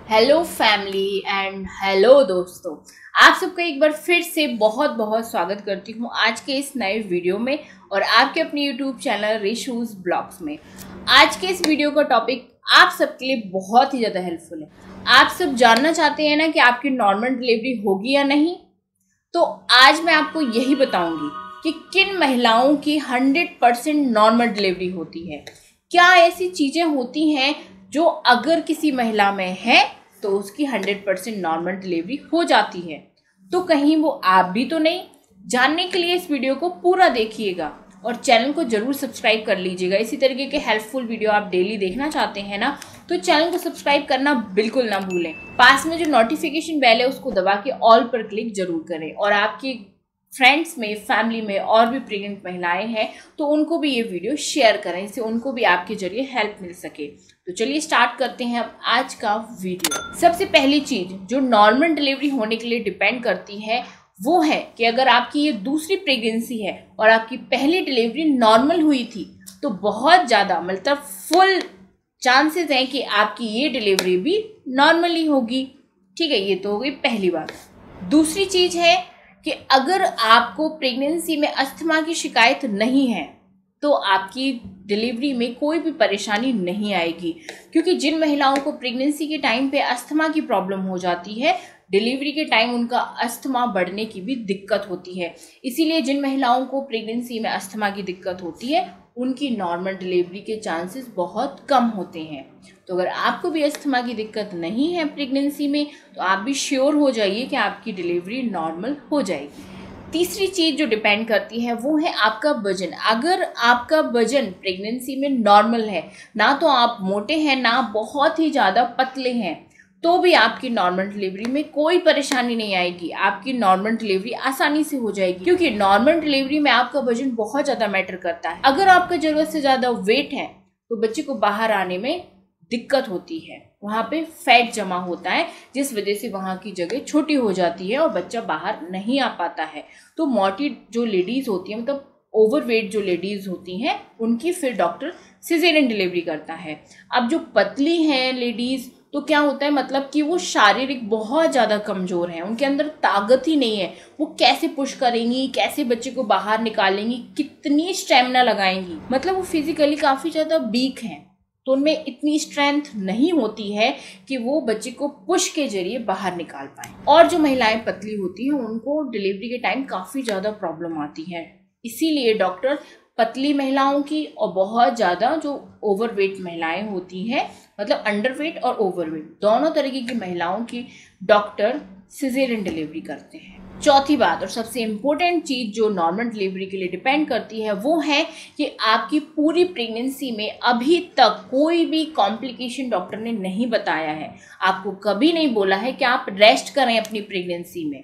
Hello family and hello दोस्तों, आप सबका एक बार फिर से बहुत बहुत स्वागत करती हूँ आज के इस नए वीडियो में और आपके अपने यूट्यूब चैनल रिशूज ब्लॉग्स में। आज के इस वीडियो का टॉपिक आप सबके लिए बहुत ही ज़्यादा हेल्पफुल है। आप सब जानना चाहते हैं ना कि आपकी नॉर्मल डिलीवरी होगी या नहीं, तो आज मैं आपको यही बताऊंगी कि किन महिलाओं की 100% नॉर्मल डिलीवरी होती है। क्या ऐसी चीज़ें होती हैं जो अगर किसी महिला में है तो उसकी 100% नॉर्मल डिलीवरी हो जाती है, तो कहीं वो आप भी तो नहीं। जानने के लिए इस वीडियो को पूरा देखिएगा और चैनल को जरूर सब्सक्राइब कर लीजिएगा। इसी तरीके के हेल्पफुल वीडियो आप डेली देखना चाहते हैं ना, तो चैनल को सब्सक्राइब करना बिल्कुल ना भूलें। पास में जो नोटिफिकेशन बेल है उसको दबा के ऑल पर क्लिक जरूर करें और आपके फ्रेंड्स में, फैमिली में और भी प्रेग्नेंट महिलाएं हैं तो उनको भी ये वीडियो शेयर करें, इससे उनको भी आपके जरिए हेल्प मिल सके। तो चलिए स्टार्ट करते हैं अब आज का वीडियो। सबसे पहली चीज जो नॉर्मल डिलीवरी होने के लिए डिपेंड करती है वो है कि अगर आपकी ये दूसरी प्रेगनेंसी है और आपकी पहली डिलीवरी नॉर्मल हुई थी तो बहुत ज़्यादा मतलब फुल चांसेस हैं कि आपकी ये डिलीवरी भी नॉर्मली होगी। ठीक है, ये तो हो गई पहली बात। दूसरी चीज है कि अगर आपको प्रेगनेंसी में अस्थमा की शिकायत नहीं है तो आपकी डिलीवरी में कोई भी परेशानी नहीं आएगी, क्योंकि जिन महिलाओं को प्रेगनेंसी के टाइम पे अस्थमा की प्रॉब्लम हो जाती है, डिलीवरी के टाइम उनका अस्थमा बढ़ने की भी दिक्कत होती है। इसीलिए जिन महिलाओं को प्रेगनेंसी में अस्थमा की दिक्कत होती है उनकी नॉर्मल डिलीवरी के चांसेस बहुत कम होते हैं। तो अगर आपको भी अस्थमा की दिक्कत नहीं है प्रेगनेंसी में तो आप भी श्योर हो जाइए कि आपकी डिलीवरी नॉर्मल हो जाएगी। तीसरी चीज़ जो डिपेंड करती है वो है आपका वजन। अगर आपका वजन प्रेगनेंसी में नॉर्मल है, ना तो आप मोटे हैं ना बहुत ही ज़्यादा पतले हैं, तो भी आपकी नॉर्मल डिलीवरी में कोई परेशानी नहीं आएगी। आपकी नॉर्मल डिलीवरी आसानी से हो जाएगी, क्योंकि नॉर्मल डिलीवरी में आपका वजन बहुत ज़्यादा मैटर करता है। अगर आपका ज़रूरत से ज़्यादा वेट है तो बच्चे को बाहर आने में दिक्कत होती है, वहाँ पे फैट जमा होता है जिस वजह से वहाँ की जगह छोटी हो जाती है और बच्चा बाहर नहीं आ पाता है। तो मोटी जो लेडीज़ होती हैं, मतलब ओवरवेट जो लेडीज़ होती हैं, उनकी फिर डॉक्टर सिजेरियन डिलीवरी करता है। अब जो पतली हैं लेडीज़ तो क्या होता है, मतलब कि वो शारीरिक बहुत ज़्यादा कमज़ोर हैं, उनके अंदर ताकत ही नहीं है। वो कैसे पुश करेंगी, कैसे बच्चे को बाहर निकालेंगी, कितनी स्टेमिना लगाएंगी, मतलब वो फिजिकली काफ़ी ज़्यादा वीक हैं, तो उनमें इतनी स्ट्रेंथ नहीं होती है कि वो बच्चे को पुश के जरिए बाहर निकाल पाए। और जो महिलाएं पतली होती हैं उनको डिलीवरी के टाइम काफ़ी ज़्यादा प्रॉब्लम आती है। इसीलिए डॉक्टर पतली महिलाओं की और बहुत ज़्यादा जो ओवरवेट महिलाएं होती हैं, मतलब अंडरवेट और ओवरवेट दोनों तरीके की महिलाओं की डॉक्टर सिजेरियन डिलीवरी करते हैं। चौथी बात और सबसे इम्पोर्टेंट चीज़ जो नॉर्मल डिलीवरी के लिए डिपेंड करती है वो है कि आपकी पूरी प्रेगनेंसी में अभी तक कोई भी कॉम्प्लिकेशन डॉक्टर ने नहीं बताया है, आपको कभी नहीं बोला है कि आप रेस्ट करें अपनी प्रेगनेंसी में,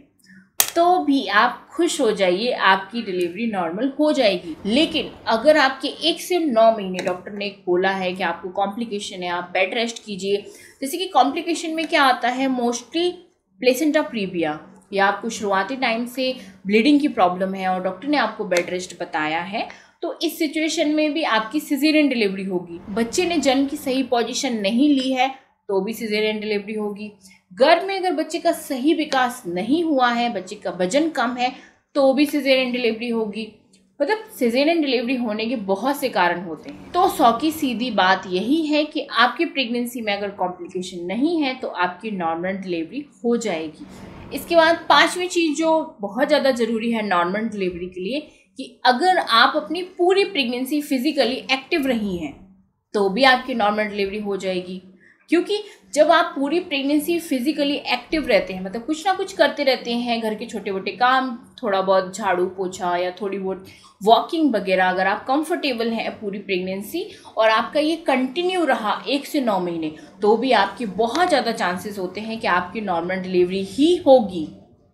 तो भी आप खुश हो जाइए, आपकी डिलीवरी नॉर्मल हो जाएगी। लेकिन अगर आपके 1 से 9 महीने डॉक्टर ने बोला है कि आपको कॉम्प्लिकेशन है, आप बेड रेस्ट कीजिए। जैसे कि कॉम्प्लिकेशन में क्या आता है, मोस्टली प्लेसेंटा प्रीविया, या आपको शुरुआती टाइम से ब्लीडिंग की प्रॉब्लम है और डॉक्टर ने आपको बेड रेस्ट बताया है, तो इस सिचुएशन में भी आपकी सिजेरियन डिलीवरी होगी। बच्चे ने जन्म की सही पोजीशन नहीं ली है तो भी सिजेरियन डिलीवरी होगी। गर्भ में अगर बच्चे का सही विकास नहीं हुआ है, बच्चे का वजन कम है, तो भी सिजेरियन डिलीवरी होगी। मतलब सिजेरियन डिलीवरी होने के बहुत से कारण होते हैं। तो 100 की सीधी बात यही है कि आपकी प्रेगनेंसी में अगर कॉम्प्लिकेशन नहीं है तो आपकी नॉर्मल डिलीवरी हो जाएगी। इसके बाद 5वीं चीज़ जो बहुत ज़्यादा ज़रूरी है नॉर्मल डिलीवरी के लिए, कि अगर आप अपनी पूरी प्रेगनेंसी फिजिकली एक्टिव रही हैं तो भी आपकी नॉर्मल डिलीवरी हो जाएगी। क्योंकि जब आप पूरी प्रेगनेंसी फिजिकली एक्टिव रहते हैं, मतलब कुछ ना कुछ करते रहते हैं, घर के छोटे मोटे काम, थोड़ा बहुत झाड़ू पोछा या थोड़ी बहुत वॉकिंग वगैरह, अगर आप कंफर्टेबल हैं पूरी प्रेगनेंसी और आपका ये कंटिन्यू रहा 1 से 9 महीने, तो भी आपके बहुत ज़्यादा चांसेस होते हैं कि आपकी नॉर्मल डिलीवरी ही होगी,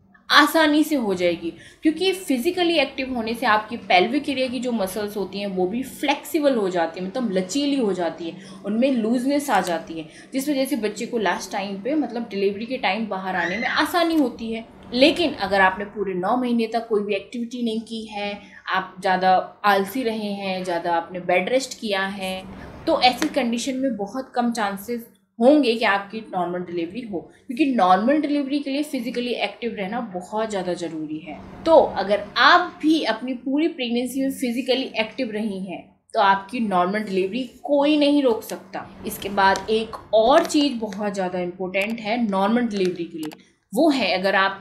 आसानी से हो जाएगी। क्योंकि फिजिकली एक्टिव होने से आपकी पेल्विक एरिया की जो मसल्स होती हैं वो भी फ्लेक्सिबल हो जाती है, मतलब लचीली हो जाती है, उनमें लूजनेस आ जाती है, जिस वजह से बच्चे को लास्ट टाइम पे, मतलब डिलीवरी के टाइम बाहर आने में आसानी होती है। लेकिन अगर आपने पूरे 9 महीने तक कोई भी एक्टिविटी नहीं की है, आप ज़्यादा आलसी रहे हैं, ज़्यादा आपने बेड रेस्ट किया है, तो ऐसी कंडीशन में बहुत कम चांसेस होंगे कि आपकी नॉर्मल डिलीवरी हो, क्योंकि नॉर्मल डिलीवरी के लिए फिजिकली एक्टिव रहना बहुत ज़्यादा ज़रूरी है। तो अगर आप भी अपनी पूरी प्रेगनेंसी में फिजिकली एक्टिव रही हैं तो आपकी नॉर्मल डिलीवरी कोई नहीं रोक सकता। इसके बाद एक और चीज़ बहुत ज़्यादा इम्पोर्टेंट है नॉर्मल डिलीवरी के लिए, वो है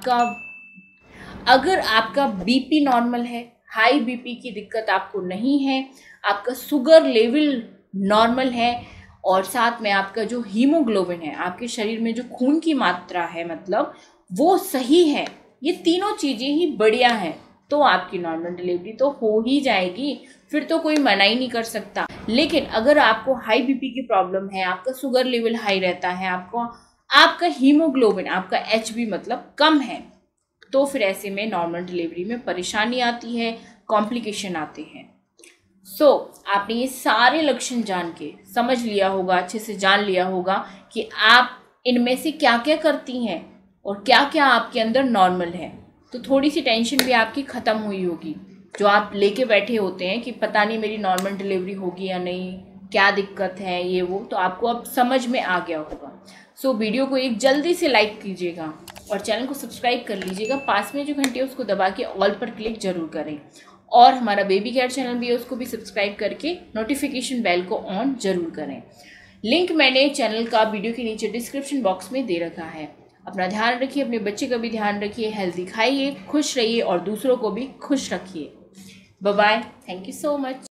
अगर आपका बीपी नॉर्मल है, हाई बीपी की दिक्कत आपको नहीं है, आपका शुगर लेवल नॉर्मल है और साथ में आपका जो हीमोग्लोबिन है, आपके शरीर में जो खून की मात्रा है मतलब वो सही है, ये तीनों चीज़ें ही बढ़िया हैं, तो आपकी नॉर्मल डिलीवरी तो हो ही जाएगी, फिर तो कोई मना ही नहीं कर सकता। लेकिन अगर आपको हाई बीपी की प्रॉब्लम है, आपका शुगर लेवल हाई रहता है, आपका हीमोग्लोबिन, आपका एचबी मतलब कम है, तो फिर ऐसे में नॉर्मल डिलीवरी में परेशानी आती है, कॉम्प्लिकेशन आते हैं। आपने ये सारे लक्षण जान के समझ लिया होगा, अच्छे से जान लिया होगा कि आप इनमें से क्या क्या करती हैं और क्या क्या आपके अंदर नॉर्मल है। तो थोड़ी सी टेंशन भी आपकी ख़त्म हुई होगी जो आप लेके बैठे होते हैं कि पता नहीं मेरी नॉर्मल डिलीवरी होगी या नहीं, क्या दिक्कत है ये वो, तो आपको अब समझ में आ गया होगा। वीडियो को एक जल्दी से लाइक कीजिएगा और चैनल को सब्सक्राइब कर लीजिएगा। पास में जो घंटी है उसको दबा के ऑल पर क्लिक जरूर करें और हमारा बेबी केयर चैनल भी है उसको भी सब्सक्राइब करके नोटिफिकेशन बेल को ऑन जरूर करें। लिंक मैंने चैनल का वीडियो के नीचे डिस्क्रिप्शन बॉक्स में दे रखा है। अपना ध्यान रखिए, अपने बच्चे का भी ध्यान रखिए, हेल्दी खाइए, खुश रहिए और दूसरों को भी खुश रखिए। Bye bye, thank you so much.